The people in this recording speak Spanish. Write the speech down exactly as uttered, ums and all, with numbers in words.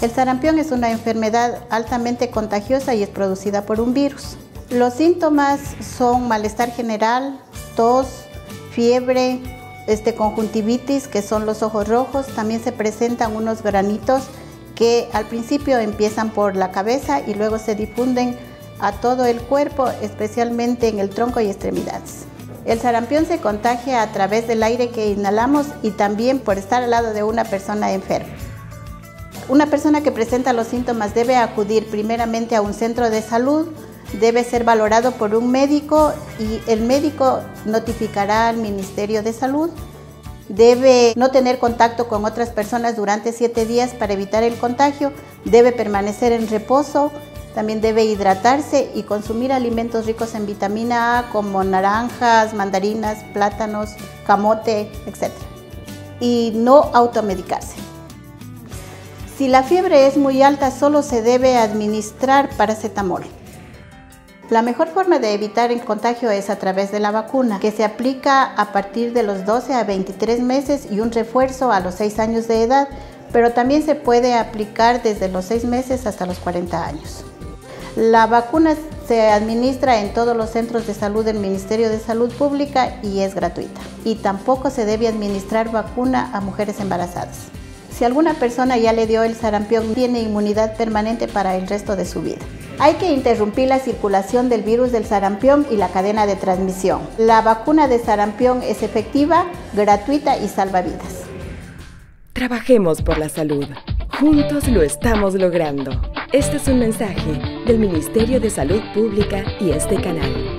El sarampión es una enfermedad altamente contagiosa y es producida por un virus. Los síntomas son malestar general, tos, fiebre, este, conjuntivitis, que son los ojos rojos. También se presentan unos granitos que al principio empiezan por la cabeza y luego se difunden a todo el cuerpo, especialmente en el tronco y extremidades. El sarampión se contagia a través del aire que inhalamos y también por estar al lado de una persona enferma. Una persona que presenta los síntomas debe acudir primeramente a un centro de salud, debe ser valorado por un médico y el médico notificará al Ministerio de Salud. Debe no tener contacto con otras personas durante siete días para evitar el contagio, debe permanecer en reposo, también debe hidratarse y consumir alimentos ricos en vitamina A como naranjas, mandarinas, plátanos, camote, etcétera. Y no automedicarse. Si la fiebre es muy alta, solo se debe administrar paracetamol. La mejor forma de evitar el contagio es a través de la vacuna, que se aplica a partir de los doce a veintitrés meses y un refuerzo a los seis años de edad, pero también se puede aplicar desde los seis meses hasta los cuarenta años. La vacuna se administra en todos los centros de salud del Ministerio de Salud Pública y es gratuita. Y tampoco se debe administrar vacuna a mujeres embarazadas. Si alguna persona ya le dio el sarampión, tiene inmunidad permanente para el resto de su vida. Hay que interrumpir la circulación del virus del sarampión y la cadena de transmisión. La vacuna de sarampión es efectiva, gratuita y salva vidas. Trabajemos por la salud. Juntos lo estamos logrando. Este es un mensaje del Ministerio de Salud Pública y este canal.